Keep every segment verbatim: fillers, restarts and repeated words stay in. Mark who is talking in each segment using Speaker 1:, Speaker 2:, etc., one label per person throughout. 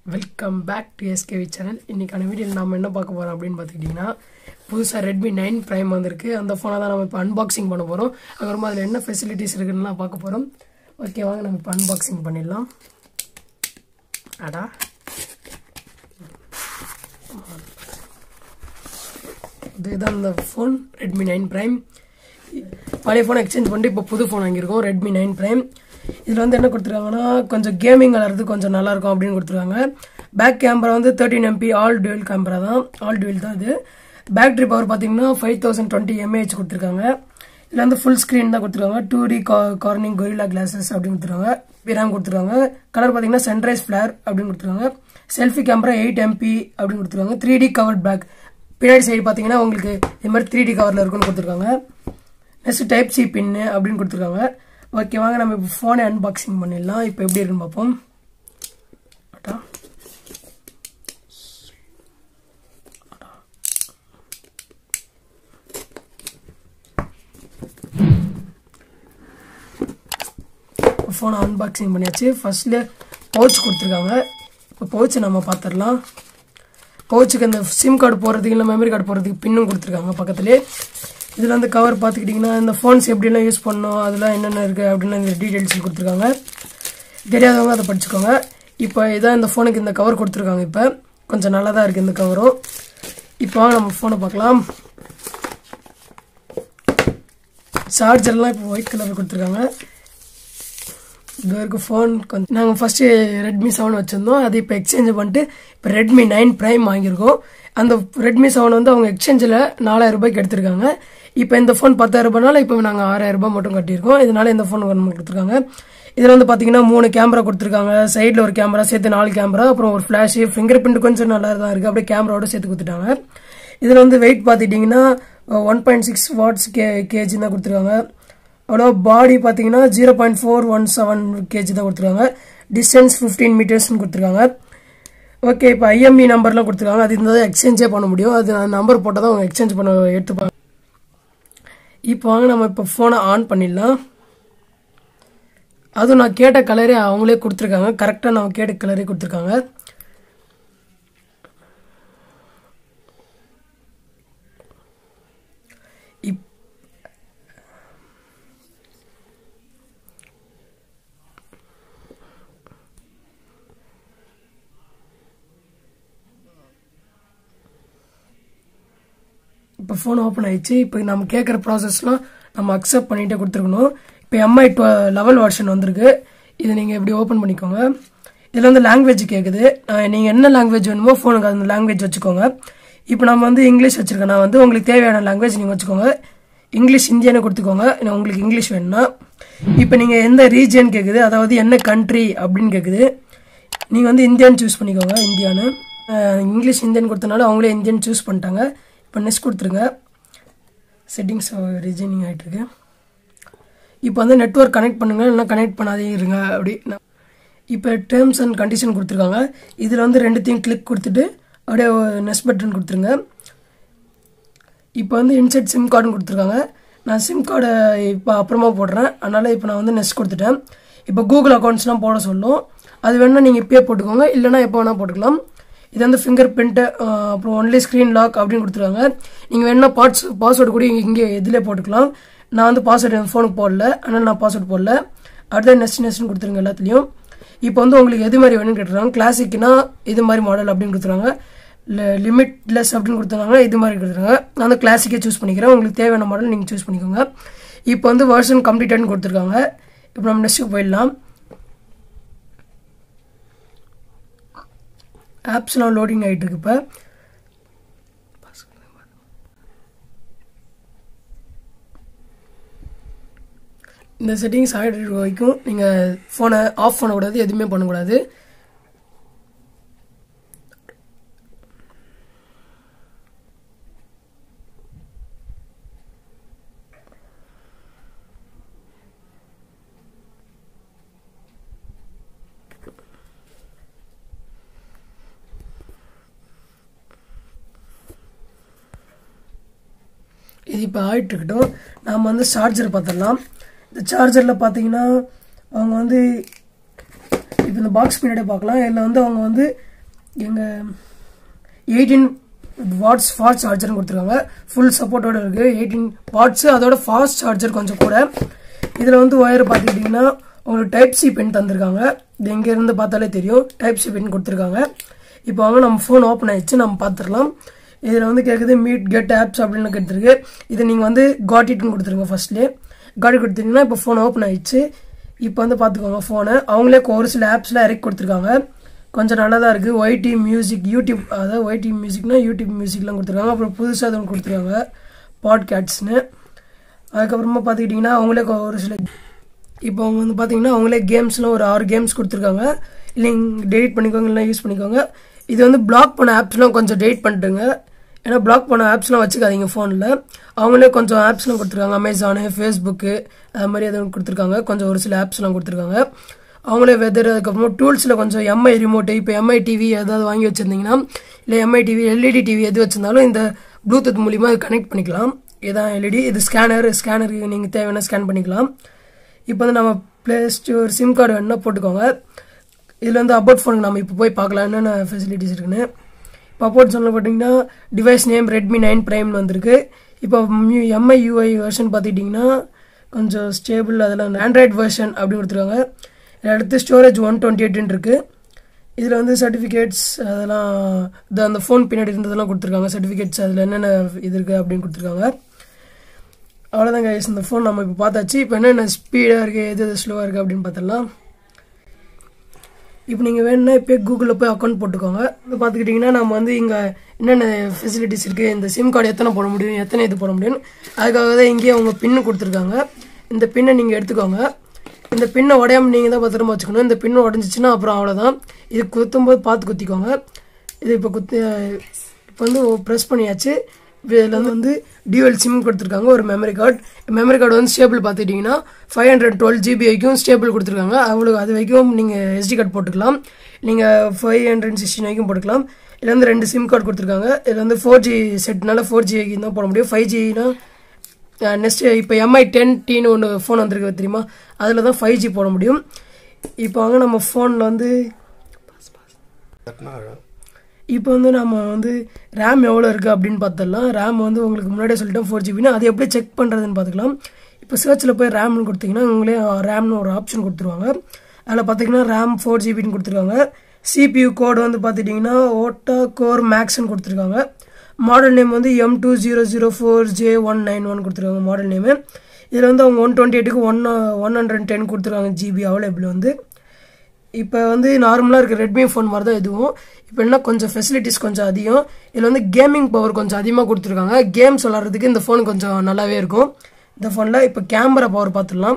Speaker 1: Welcome back to SKV channel. இன்றைக்கான வீடியோவில் நம்ம என்ன பார்க்க போகிறோம் அப்படின்னு பார்த்துக்கிட்டிங்கன்னா, புதுசாக ரெட்மி நைன் ப்ரைம் வந்திருக்கு. அந்த ஃபோனை தான் நம்ம இப்போ அன்பாக்சிங் பண்ண போகிறோம். அப்புறமா அதில் என்ன ஃபெசிலிட்டிஸ் இருக்குதுன்னா பார்க்க போகிறோம். ஓகே, வாங்க நம்ம இப்போ அன்பாக்சிங் பண்ணிடலாம். அடா இதுதான் இந்த ஃபோன், ரெட்மி நைன் ப்ரைம். பழைய ஃபோனை எக்ஸ்சேஞ்ச் பண்ணிட்டு இப்போ புது ஃபோன் வாங்கியிருக்கோம், ரெட்மி நைன் ப்ரைம். இதில் வந்து என்ன கொடுத்துருக்காங்கன்னா, கொஞ்சம் கேமிங் விளாட்றது கொஞ்சம் நல்லாயிருக்கும் அப்படின்னு கொடுத்துருக்காங்க. பேக் கேமரா வந்து thirteen MP all dual camera தான், ஆல் டுவெல் தான் இது. பேட்டரி பவர் பார்த்தீங்கன்னா ஃபைவ் தௌசண்ட் டுவெண்ட்டி எம்ஏஹெச் கொடுத்துருக்காங்க. இதில் வந்து ஃபுல் ஸ்க்ரீன் தான் கொடுத்துருக்காங்க. Two D Corning Gorilla glasses அப்படின்னு கொடுத்துருக்காங்க. பிராம் கொடுத்துருக்காங்க. கலர் பார்த்தீங்கன்னா சன்ரைஸ் ஃபிளேர் அப்படின்னு கொடுத்துருக்காங்க. செல்ஃபி கேமரா எயிட் எம்பி அப்படின்னு கொடுத்துருக்காங்க. த்ரீ டி கவர்ட் பேக், பின்னாடி சைடு பார்த்தீங்கன்னா உங்களுக்கு இது மாதிரி த்ரீ டி கவரில் இருக்குன்னு கொடுத்துருக்காங்க. நெக்ஸ்ட் டைப் சி பின்னு அப்படின்னு கொடுத்துருக்காங்க. ஓகே, வாங்க நம்ம இப்போ ஃபோனை அன்பாக்சிங் பண்ணிடலாம். இப்போ எப்படி இருக்குன்னு பார்ப்போம். ஃபோனை அன்பாக்சிங் பண்ணியாச்சு. ஃபர்ஸ்ட்ல பவுச் கொடுத்துருக்காங்க. இப்போ பவுச்சை நம்ம பார்த்துடலாம். பவுச்சுக்கு அந்த சிம் கார்டு போடுறதுக்கு இல்லை மெமரி கார்டு போடுறதுக்கு பின்னும் கொடுத்துருக்காங்க பக்கத்துலேயே. இதில் வந்து கவர் பார்த்துக்கிட்டிங்கன்னா, இந்த ஃபோன்ஸ் எப்படிலாம் யூஸ் பண்ணணும், அதெல்லாம் என்னென்ன இருக்குது அப்படின்னு இந்த டீட்டெயில்ஸ் கொடுத்துருக்காங்க. தெரியாதவங்க அதை படிச்சுக்கோங்க. இப்போ இதான் இந்த ஃபோனுக்கு இந்த கவர் கொடுத்துருக்காங்க. இப்போ கொஞ்சம் நல்லா தான் இருக்குது இந்த கவரும். இப்போ நம்ம ஃபோனை பார்க்கலாம். சார்ஜர்லாம் இப்போ ஒயிட் கலர் கொடுத்துருக்காங்க. இது வரைக்கும் ஃபோன் கொஞ்சம் நாங்கள் ஃபஸ்ட்டு ரெட்மி செவன் வச்சுருந்தோம். அது இப்போ எக்ஸ்சேஞ்ச் பண்ணிட்டு இப்போ ரெட்மி நைன் ப்ரைம் வாங்கியிருக்கோம். அந்த ரெட்மி செவன் வந்து அவங்க எக்ஸ்சேஞ்சில் நாலாயிரம் ரூபாய்க்கு எடுத்திருக்காங்க. இப்போ இந்த ஃபோன் பத்தாயிரம் ரூபாய்னால இப்போ நாங்கள் ஆறாயிரம் ரூபாய் மட்டும் கட்டியிருக்கோம். இதனால இந்த ஃபோன் நம்ம கொடுத்துருக்காங்க. இதில் வந்து பார்த்தீங்கன்னா மூணு கேமரா கொடுத்துருக்காங்க. சைடில் ஒரு கேமரா சேர்த்து நாலு கேமரா, அப்புறம் ஒரு ஃப்ளாஷ், ஃபிங்கர் பிரிண்ட் கொஞ்சம் நல்லா தான் இருக்குது. அப்படியே கேமராவோட சேர்த்து கொடுத்துட்டாங்க. இதில் வந்து வெயிட் பார்த்துட்டிங்கன்னா one point six watts K K G தான் கொடுத்துருக்காங்க. அவ்வளோ பாடி பார்த்தீங்கன்னா zero point four one seven K G தான் கொடுத்துருக்காங்க. டிஸ்டன்ஸ் ஃபிஃப்டீன் மீட்டர்ஸ்னு கொடுத்துருக்காங்க. ஓகே, இப்போ ஐஎம்இ நம்பர்லாம் கொடுத்துருக்காங்க. அது இருந்தால் எக்ஸ்சேஞ்சே பண்ண முடியும். அது நம்பர் போட்டால் தான் அவங்க எக்ஸ்சேஞ்ச் பண்ண எடுத்துப்பாங்க. இப்போ வாங்க நம்ம இப்போ ஃபோனை ஆன் பண்ணிடலாம். அதுவும் நான் கேட்ட கலரே அவங்களே கொடுத்துருக்காங்க. கரெக்டாக நான் கேட்ட கலரே கொடுத்துருக்காங்க. இப் இப்போ ஃபோன் ஓப்பன் ஆயிடுச்சு. இப்போ நம்ம கேட்குற ப்ராசஸ்லாம் நம்ம அக்செப்ட் பண்ணிகிட்டே கொடுத்துருக்கணும். இப்போ எம்ஐ டுவெ லெவல் வெர்ஷன் வந்திருக்கு. இதை நீங்கள் எப்படி ஓப்பன் பண்ணிக்கோங்க. இதில் வந்து லாங்குவேஜ் கேட்குது. நீங்கள் என்ன லாங்குவேஜ் வேணுமோ ஃபோனுக்கு அந்த லாங்குவேஜ் வச்சுக்கோங்க. இப்போ நம்ம வந்து இங்கிலீஷ் வச்சுருக்கேன். நான் வந்து உங்களுக்கு தேவையான லாங்குவேஜ் நீங்கள் வச்சுக்கோங்க. இங்கிலீஷ் இந்தியானு கொடுத்துக்கோங்க. உங்களுக்கு இங்கிலீஷ் வேணும்னா. இப்போ நீங்கள் எந்த ரீஜியன் கேட்குது, அதாவது என்ன கண்ட்ரி அப்படின்னு கேட்குது. நீங்கள் வந்து இந்தியான்னு சூஸ் பண்ணிக்கோங்க. இந்தியான்னு இங்கிலீஷ் இந்தியன் கொடுத்தனால அவங்களே இந்தியன் சூஸ் பண்ணிட்டாங்க. இப்போ நெக்ஸ்ட் கொடுத்துருங்க. செட்டிங்ஸ் ரீஜனிங் ஆகிட்டுருக்கு. இப்போ வந்து நெட்வொர்க் கனெக்ட் பண்ணுங்கள், இல்லைனா கனெக்ட் பண்ணாதே இருங்க அப்படி. இப்போ டேர்ம்ஸ் அண்ட் கண்டிஷன் கொடுத்துருக்காங்க. இதில் வந்து ரெண்டுத்தையும் கிளிக் கொடுத்துட்டு அப்படியே நெக்ஸ்ட் பட்டன் கொடுத்துருங்க. இப்போ வந்து இன்செர்ட் சிம் கார்டுன்னு கொடுத்துருக்காங்க. நான் சிம் கார்டை இப்போ அப்புறமா போடுறேன். அதனால் இப்போ நான் வந்து நெக்ஸ்ட் கொடுத்துட்டேன். இப்போ கூகுள் அக்கௌண்ட்ஸ்லாம் போட சொல்லும். அது வேணால் நீங்கள் இப்போயே போட்டுக்கோங்க, இல்லைனா எப்போ வேணால் போட்டுக்கலாம். இது வந்து ஃபிங்கர் பிரிண்ட்டு, அப்புறம் ஒன்லி ஸ்க்ரீன் லாக் அப்படின்னு கொடுத்துருக்காங்க. நீங்கள் வேணா பாட்ஸ் பாஸ்வேர்டு கூட இங்கே இதிலே போட்டுக்கலாம். நான் வந்து பாஸ்வேர்டு என் ஃபோனுக்கு போடல, அதனால் நான் பாஸ்வேர்டு போடல. அடுத்த நெக்ஸ்ட் நெக்ஸ்ட்னு கொடுத்துருங்க எல்லாத்துலேயும். இப்போ வந்து உங்களுக்கு எது மாதிரி வேணும்னு கேட்டுருக்காங்க. கிளாசிக்னா இது மாதிரி மாடல் அப்படின்னு கொடுத்துருக்காங்க. இல்லை லிமிட்லெஸ் அப்படின்னு கொடுத்துருக்காங்க. இது மாதிரி கொடுத்துருக்காங்க. நான் வந்து கிளாசிக்கே சூஸ் பண்ணிக்கிறேன். உங்களுக்கு தேவையான மாடல் நீங்கள் சூஸ் பண்ணிக்கோங்க. இப்போ வந்து வெர்ஷன் கம்ப்ளீட்டட்னு கொடுத்துருக்காங்க. இப்போ நம்ம நெக்ஸ்ட்டுக்கு போயிடலாம். ஆப்ஸ்லாம் லோடிங் ஆகிட்டு இருக்கு. இப்போ இந்த செட்டிங்ஸ் ஆகிட்டு வரைக்கும் நீங்கள் ஃபோனை ஆஃப் பண்ணக்கூடாது, எதுவுமே பண்ணக்கூடாது. இது இப்போ ஆகிட்டு இருக்கட்டும். நாம் வந்து சார்ஜர் பார்த்துடலாம். இந்த சார்ஜரில் பார்த்தீங்கன்னா அவங்க வந்து இப்போ இந்த பாக்ஸ் பின்னாடியே பார்க்கலாம். இதில் வந்து அவங்க வந்து எங்கள் எயிட்டீன் வாட்ஸ் ஃபாஸ்ட் சார்ஜர்னு கொடுத்துருக்காங்க. ஃபுல் சப்போர்ட்டோடு இருக்குது. எயிட்டீன் வாட்ஸு அதோட ஃபாஸ்ட் சார்ஜர் கொஞ்சம் கூட. இதில் வந்து ஒயர் பார்த்துக்கிட்டிங்கன்னா உங்களுக்கு டைப் சி பென் தந்திருக்காங்க. இது எங்கேருந்து பார்த்தாலே தெரியும், டைப் சி பென் கொடுத்துருக்காங்க. இப்போ அவங்க நம்ம ஃபோன் ஓப்பன் ஆகிடுச்சு, நம்ம பார்த்துடலாம். இதில் வந்து கேட்குது மீட் கெட் ஆப்ஸ் அப்படின்னு கேட்டுருக்கு. இதை நீங்கள் வந்து காட் இட்னு கொடுத்துருங்க. ஃபர்ஸ்ட்லேயே காட் இட் கொடுத்தீங்கன்னா இப்போ ஃபோன் ஓப்பன் ஆகிடுச்சு. இப்போ வந்து பார்த்துக்கோங்க ஃபோனை. அவங்களே ஒரு சில ஆப்ஸ்லாம் இறக்கி கொடுத்துருக்காங்க. கொஞ்சம் நல்லா தான் இருக்குது. ஒய்டி மியூசிக் யூடியூப், அதாவது ஒய்டி மியூசிக்னா யூடியூப் மியூசிக்லாம் கொடுத்துருக்காங்க. அப்புறம் புதுசாக அது ஒன்று கொடுத்துருக்காங்க பாட்காஸ்ட்னு. அதுக்கப்புறமா பார்த்துக்கிட்டிங்கன்னா அவங்களே ஒரு சில இப்போ அவங்க வந்து பார்த்தீங்கன்னா அவங்களே கேம்ஸ்லாம் ஒரு ஆறு கேம்ஸ் கொடுத்துருக்காங்க. இல்லைங்க டெலிட் பண்ணிக்கோங்க, இல்லைனா யூஸ் பண்ணிக்கோங்க. இது வந்து பிளாக் பண்ண ஆப்ஸ்லாம் கொஞ்சம் டெலிட் பண்ணிட்டுங்க. ஏன்னா பிளாக் பண்ண ஆப்ஸ்லாம் வச்சுக்காதீங்க ஃபோனில். அவங்களே கொஞ்சம் ஆப்ஸ்லாம் கொடுத்துருக்காங்க. அமேசானு, ஃபேஸ்புக்கு அது மாதிரி எதுவும் கொடுத்துருக்காங்க. கொஞ்சம் ஒரு சில ஆப்ஸ்லாம் கொடுத்துருக்காங்க. அவங்களே வெதர், அதுக்கப்புறம் டூல்ஸில் கொஞ்சம் எம்ஐ ரிமோட்டு, இப்போ எம்ஐ டிவி ஏதாவது வாங்கி வச்சுருந்தீங்கன்னா, இல்லை எம்ஐ டிவி எல்இடி டிவி எது வச்சுருந்தாலும் இந்த ப்ளூடூத் மூலிமா அது கனெக்ட் பண்ணிக்கலாம். இதான் எல்இடி. இது ஸ்கேனர், ஸ்கேனருக்கு நீங்கள் தேவையான ஸ்கேன் பண்ணிக்கலாம். இப்போ வந்து நம்ம ப்ளே ஸ்டோர் சிம் கார்டு வேணுன்னா போட்டுக்கோங்க. இதில் வந்து அபவுட் ஃபோனுக்கு நம்ம இப்போ போய் பார்க்கலாம் என்னென்ன ஃபெசிலிட்டிஸ் இருக்குன்னு. இப்போ அபவுட் ஃபோனில் பார்த்தீங்கன்னா டிவைஸ் நேம் ரெட்மி நைன் ப்ரைம்னு வந்திருக்கு. இப்போ எம்ஐ யூஐ வெர்ஷன் பார்த்துக்கிட்டிங்கன்னா கொஞ்சம் ஸ்டேபிள், அதெல்லாம் ஆண்ட்ராய்ட் வெர்ஷன் அப்படி கொடுத்துருக்காங்க. அடுத்து ஸ்டோரேஜ் ஒன் டுவெண்ட்டி எயிட்னு இருக்குது. இதில் வந்து சர்டிஃபிகேட்ஸ் அதெல்லாம் இது அந்த ஃபோன் பின்னாடி இருந்ததெல்லாம் கொடுத்துருக்காங்க. சர்டிஃபிகேட்ஸ் அதில் என்னென்ன இது இருக்குது அப்படின்னு கொடுத்துருக்காங்க. அவ்வளோதாங்க கைஸ், இந்த ஃபோன் நம்ம இப்போ பார்த்தாச்சு. இப்போ என்னென்ன ஸ்பீடாக இருக்குது, எது எது ஸ்லோவாக இருக்குது அப்படின்னு பார்த்துடலாம். இப்போ நீங்கள் வேணும்னா இப்போ கூகுளில் போய் அக்கௌண்ட் போட்டுக்கோங்க. இப்போ பார்த்துக்கிட்டிங்கன்னா நம்ம வந்து இங்கே என்னென்ன ஃபெசிலிட்டிஸ் இருக்குது, இந்த சிம் கார்டு எத்தனை போட முடியும், எத்தனை இது போட முடியும், அதுக்காக தான் இங்கேயே அவங்க பின்னு கொடுத்துருக்காங்க. இந்த பின்னை நீங்கள் எடுத்துக்கோங்க. இந்த பின்னை உடையாமல் நீங்கள் தான் பத்திரமா வச்சுக்கணும். இந்த பின்னை உடஞ்சிச்சின்னா அப்புறம் அவ்வளோதான். இது குத்தும்போது பார்த்து குத்திக்கோங்க. இது இப்போ குத்து இப்போ வந்து ப்ரெஸ் பண்ணியாச்சு. இதில் வந்து வந்து டியூவல் சிம் கொடுத்துருக்காங்க. ஒரு மெமரி கார்டு மெமரி கார்டு வந்து ஸ்டேபிள் பார்த்துக்கிட்டிங்கன்னா ஃபைவ் ஹண்ட்ரட் டுவெல் ஜிபி வரைக்கும் ஸ்டேபிள் கொடுத்துருக்காங்க. அவ்வளோ அது வரைக்கும் நீங்கள் எஸ்டி கார்டு போட்டுக்கலாம். நீங்கள் ஃபைவ் ஹண்ட்ரட் சிக்ஸ்டின் வரைக்கும் போட்டுக்கலாம். இதில் வந்து ரெண்டு சிம் கார்டு கொடுத்துருக்காங்க. இதில் வந்து ஃபோர் ஜி செட்னால ஃபோர் ஜி வரைக்கும் தான் போட முடியும். ஃபைவ் ஜினா நெக்ஸ்ட் இப்போ எம்ஐ டென் டின்னு ஒன்று ஃபோன் வந்துருக்கு தெரியுமா, அதில் தான் ஃபைவ் ஜி போட முடியும். இப்போ வாங்க நம்ம ஃபோனில் வந்து இப்போ வந்து நம்ம வந்து ரேம் எவ்வளோ இருக்குது அப்படின்னு பார்த்துடலாம். ரேம் வந்து உங்களுக்கு முன்னாடியே சொல்லிட்டோம் ஃபோர் ஜிபின்னு. அது எப்படி செக் பண்ணுறதுன்னு பார்த்துக்கலாம். இப்போ சர்ச்சில் போய் ரேம்னு கொடுத்தீங்கன்னா உங்களே ரேம்னு ஒரு ஆப்ஷன் கொடுத்துருவாங்க. அதில் பார்த்தீங்கன்னா ரேம் ஃபோர் ஜிபின்னு கொடுத்துருக்காங்க. சிபியூ கோடு வந்து பார்த்துட்டிங்கன்னா ஓட்டா கோர் மேக்ஸ்ன்னு கொடுத்துருக்காங்க. மாடல் நேம் வந்து M two zero zero four J one nine one கொடுத்துருக்காங்க மாடல் நேமு. இதில் வந்து அவங்க ஒன் டுவெண்ட்டி எயிட்டுக்கு ஒன் ஒன் ஹண்ட்ரட் டென் கொடுத்துருக்காங்க ஜிபி அவைலபிள் வந்து. இப்போ வந்து நார்மலாக இருக்க ரெட்மி ஃபோன் மாதிரி தான் இதுவும். இப்போ என்ன கொஞ்சம் ஃபெசிலிட்டிஸ் கொஞ்சம் அதிகம். இதில் வந்து கேமிங் பவர் கொஞ்சம் அதிகமாக கொடுத்துருக்காங்க. கேம்ஸ் விளாட்றதுக்கு இந்த ஃபோன் கொஞ்சம் நல்லாவே இருக்கும். இந்த ஃபோனில் இப்போ கேமரா பவர் பார்த்துடலாம்.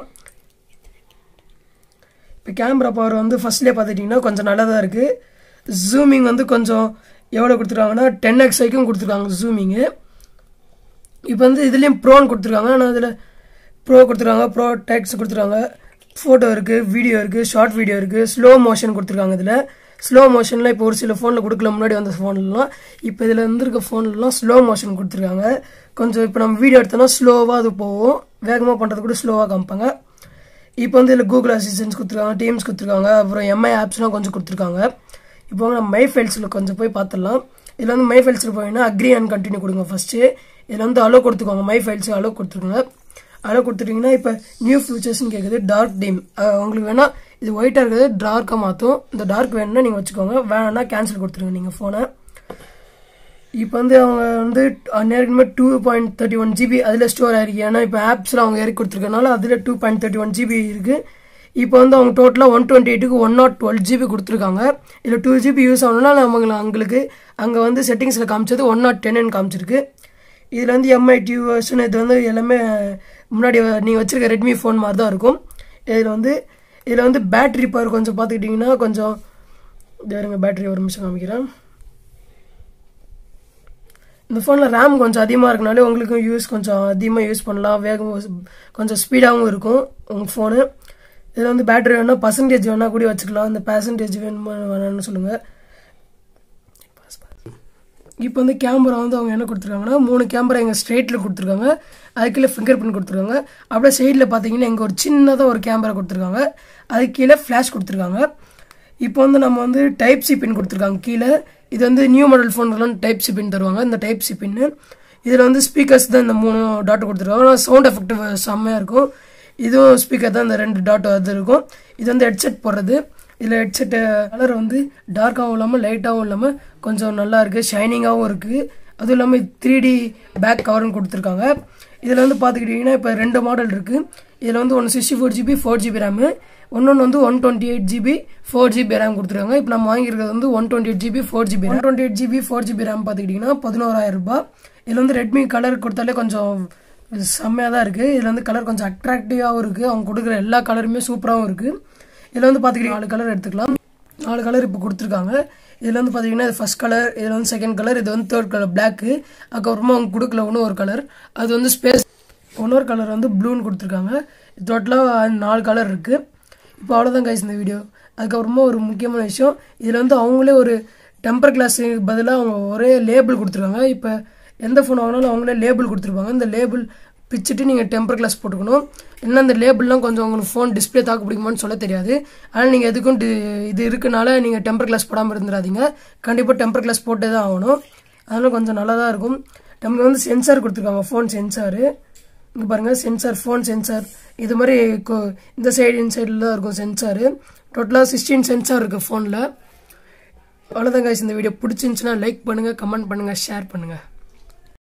Speaker 1: இப்போ கேமரா பவர் வந்து ஃபஸ்ட்லேயே பார்த்துட்டிங்கன்னா கொஞ்சம் நல்லா தான் இருக்குது. ஜூமிங் வந்து கொஞ்சம் எவ்வளோ கொடுத்துருக்காங்கன்னா டென் எக்ஸ் வரைக்கும் கொடுத்துருக்காங்க ஜூமிங்கு. இப்போ வந்து இதுலேயும் ப்ரோன்னு கொடுத்துருக்காங்க. ஆனால் அதில் ப்ரோ கொடுத்துருக்காங்க, ப்ரோ டெக்ஸ் கொடுத்துருக்காங்க, ஃபோட்டோ இருக்குது, வீடியோ இருக்குது, ஷார்ட் வீடியோ இருக்குது, ஸ்லோ மோஷன் கொடுத்துருக்காங்க. இதில் ஸ்லோ மோஷன்லாம் இப்போ ஒரு சில ஃபோனில் கொடுக்கல, முன்னாடி வந்த ஃபோன்லாம். இப்போ இதில் வந்துருக்க ஃபோன்லாம் ஸ்லோ மோஷன் கொடுத்துருக்காங்க. கொஞ்சம் இப்போ நம்ம வீடியோ எடுத்தோம்னா ஸ்லோவாக அது போகும், வேகமாக பண்ணுறது கூட ஸ்லோவாக காமிப்பாங்க. இப்போ வந்து இதில் கூகுள் அசிஸ்டன்ஸ் கொடுத்துருக்காங்க, டீம்ஸ் கொடுத்துருக்காங்க, அப்புறம் எம்ஐ ஆப்ஸ்லாம் கொஞ்சம் கொடுத்துருக்காங்க. இப்போ நம்ம மை ஃபைல்ஸில் கொஞ்சம் போய் பார்த்துடலாம். இதில் வந்து மை ஃபைல்ஸில் போயிங்கன்னா அக்ரி அண்ட் கண்டினியூ கொடுங்க ஃபஸ்ட்டு. இதில் வந்து அலோ கொடுத்துக்கோங்க, மை ஃபைல்ஸுக்கு அலோ கொடுத்துருங்க. அலோ கொடுத்துட்டிங்கன்னா இப்போ நியூ ஃபியூச்சர்ஸ்னு கேட்குது. டார்க் டீம் உங்களுக்கு வேணால் இது ஒயிட்டாக இருக்கிறது டார்க்காக மாற்றும். இந்த டார்க் வேணும்னா நீங்கள் வச்சுக்கோங்க, வேணும்னா கேன்சல் கொடுத்துருங்க நீங்கள் ஃபோனை. இப்போ வந்து அவங்க வந்து நேரமே two point thirty one GB அதில் ஸ்டோர் ஆகிருக்கு. ஏன்னா இப்போ ஆப்ஸ்லாம் அவங்க இறக்கி கொடுத்துருக்கனால அதில் two point thirty one GB இருக்குது. இப்போ வந்து அவங்க டோட்டலாக ஒன் டுவெண்ட்டி எயிட்டுக்கு ஒன் நாட் டுவெல் ஜிபி கொடுத்துருக்காங்க. இதில் டூ ஜிபி யூஸ் ஆகணும்னா அவங்க அவங்களுக்கு அங்கே வந்து செட்டிங்ஸில் காமிச்சது ஒன் நாட் டென்னு காமிச்சிருக்கு. இதில் வந்து எம்ஐ டியூ வெர்ஷன் இது வந்து எல்லாமே முன்னாடி நீங்கள் வச்சுருக்க ரெட்மி ஃபோன் மாதிரி தான் இருக்கும். இதில் வந்து இதில் வந்து பேட்ரி பவர் கொஞ்சம் பார்த்துக்கிட்டிங்கன்னா கொஞ்சம் இருங்க, பேட்ரி ஒரு நிமிஷம் காமிக்கிறேன். இந்த ஃபோனில் ரேம் கொஞ்சம் அதிகமாக இருக்கனாலே உங்களுக்கு யூஸ் கொஞ்சம் அதிகமாக யூஸ் பண்ணலாம், வேகம் கொஞ்சம் ஸ்பீடாகவும் இருக்கும் உங்கள் ஃபோனு. இதில் வந்து பேட்ரி வேணால் பர்சன்டேஜ் வேணால் கூட வச்சுக்கலாம். இந்த பர்சன்டேஜ் வேணுமா வேணான்னு சொல்லுங்கள். இப்போ வந்து கேமரா வந்து அவங்க என்ன கொடுத்துருக்காங்கன்னா மூணு கேமரா எங்கள் ஸ்ட்ரெயிட்டில் கொடுத்துருக்காங்க, அதுக்கு கீழே ஃபிங்கர் பிரிண்ட் கொடுத்துருக்காங்க. அப்படியே சைடில் பார்த்தீங்கன்னா இங்கே ஒரு சின்னதாக ஒரு கேமரா கொடுத்துருக்காங்க, அதுக்கு கீழே ஃப்ளாஷ் கொடுத்துருக்காங்க. இப்போ வந்து நம்ம வந்து டைப் சி பின் கொடுத்துருக்காங்க கீழே. இது வந்து நியூ மாடல் ஃபோன்லாம் டைப் சி பின் தருவாங்க. இந்த டைப் சி பின்னு இதில் வந்து ஸ்பீக்கர்ஸ் தான் இந்த மூணு டாட் கொடுத்துருக்காங்க. ஆனால் சவுண்ட் எஃபெக்ட் செம்மையாக இருக்கும். இதுவும் ஸ்பீக்கர் தான் இந்த ரெண்டு டாட் அது இருக்கும். இது வந்து ஹெட்செட் போடுறது. இதில் ஹெட்செட்டு கலர் வந்து டார்க்காகவும் இல்லாமல் லைட்டாகவும் இல்லாமல் கொஞ்சம் நல்லா இருக்குது, ஷைனிங்காகவும் இருக்குது. அதுவும் இல்லாமல் த்ரீ டி பேக் கவர்னு கொடுத்துருக்காங்க. இதில் வந்து பார்த்துக்கிட்டிங்கன்னா இப்போ ரெண்டு மாடல் இருக்குது. இதில் வந்து ஒன்று sixty four GB four GB RAM, ஒன்னொன்று வந்து one twenty eight GB four GB RAM கொடுத்துருக்காங்க. இப்போ நம்ம வாங்கியிருக்கிறது வந்து one twenty eight GB four GB one twenty eight GB four GB RAM பார்த்துக்கிட்டிங்கன்னா பதினோராயிரம் ரூபாய். இதில் வந்து ரெட்மி கலர் கொடுத்தாலே கொஞ்சம் செம்மையாக தான் இருக்குது. இதில் வந்து கலர் கொஞ்சம் அட்ராக்டிவாகவும் இருக்குது. அவங்க கொடுக்குற எல்லா கலருமே சூப்பராகவும் இருக்குது. இதில் வந்து பார்த்துக்கிட்டிங்கன்னா நாலு கலர் எடுத்துக்கலாம். நாலு கலர் இப்போ கொடுத்துருக்காங்க. இதில் வந்து பார்த்தீங்கன்னா இது ஃபர்ஸ்ட் கலர், இதில் வந்து செகண்ட் கலர், இது வந்து தேர்ட் கலர் பிளாக்கு. அதுக்கப்புறமா அவங்க கொடுக்கல ஒன்று ஒரு கலர், அது வந்து ஸ்பேஸ். இன்னொரு கலர் வந்து ப்ளூன்னு கொடுத்துருக்காங்க. டோட்டலாக நாலு கலர் இருக்குது. இப்போ அவ்வளோதான் கைஸ் இந்த வீடியோ. அதுக்கப்புறமா ஒரு முக்கியமான விஷயம், இதில் வந்து அவங்களே ஒரு டெம்பர் கிளாஸுக்கு பதிலாக அவங்க ஒரே லேபிள் கொடுத்துருக்காங்க. இப்போ எந்த ஃபோன் வாங்கினாலும் அவங்களே லேபிள் கொடுத்துருப்பாங்க. இந்த லேபிள் பிச்சுட்டு நீங்கள் டெம்பர் கிளாஸ் போட்டுக்கணும். இல்லைன்னா அந்த லேபிள்லாம் கொஞ்சம் உங்களுக்கு ஃபோன் டிஸ்பிளே தாக்கு பிடிக்குமான்னு சொல்ல தெரியாது. ஆனால் நீங்கள் எதுக்கும் இது இருக்குனால நீங்கள் டெம்பர் கிளாஸ் போடாமல் இருந்துடாதீங்க. கண்டிப்பாக டெம்பர் கிளாஸ் போட்டே தான் ஆகணும். அதனால் கொஞ்சம் நல்லா தான் இருக்கும். நமக்கு வந்து சென்சார் கொடுத்துருக்காங்க, ஃபோன் சென்சாரு. இங்கே பாருங்கள் சென்சார், ஃபோன் சென்சார். இது மாதிரி இந்த சைடு இந்த சைடில் தான் இருக்கும் சென்சாரு. டோட்டலாக சிக்ஸ்டீன் சென்சார் இருக்குது ஃபோனில். அவ்வளோதான் கைஸ் இந்த வீடியோ பிடிச்சிருந்துச்சுன்னா லைக் பண்ணுங்கள், கமெண்ட் பண்ணுங்கள், ஷேர் பண்ணுங்கள்.